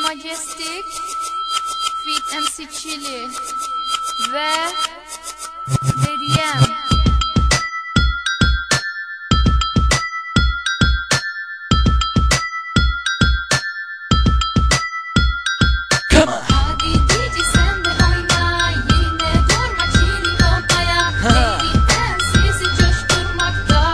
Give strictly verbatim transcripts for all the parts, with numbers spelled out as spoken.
Majestic Feat M C Chili ve Deriem. Hadi D J sen de oyna, yerinde durma Chili babaya. Deriem sesi coşturmakta.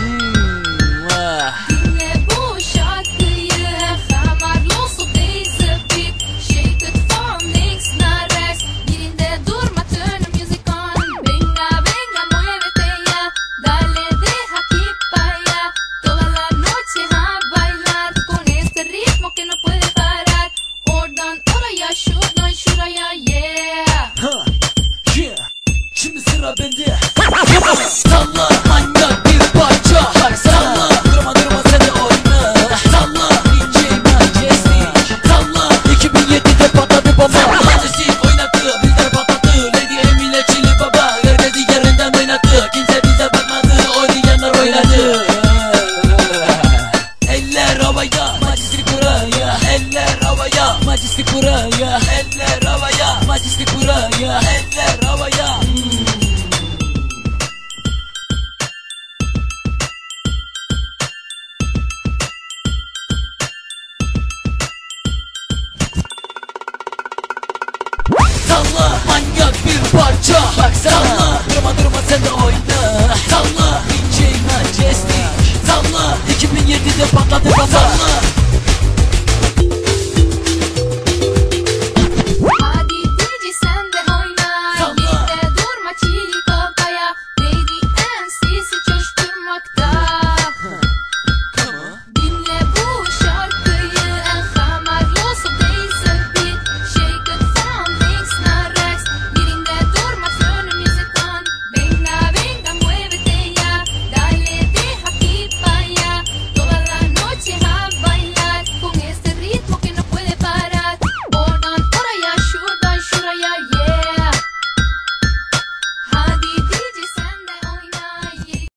Dinle bu şarkıyı, hamar loso deze beat. Shake it from next na rest. Yerinde durma, turn the music on. Venga, venga, muévete ya. Dale, deja que vaya. Toda la noche a bailar con este ritmo que no puede parar. Oradan oraya, şuradan şuraya, yeah. Ha, yeah. Şimdi sıra bende. Salla manyak bir parça. Salla durma durma sen de oyna. Salla D J Majestic. Salla iki bin yedide patladı baba. Majestic oynadı, bizler patladı. Lady M ile Chili baba, herkesi yerinden oynattı. Kimse bize bakmadı, oynayanlar oynadı. Eller havaya, Majestic buraya. Eller havaya, Majestic buraya. Eller havaya, Majestic buraya. Eller havaya. Salla manyak bir parça. Salla durma durma sen de oyna. Salla D J Majestic. Salla iki bin yedide patladı baba. Salla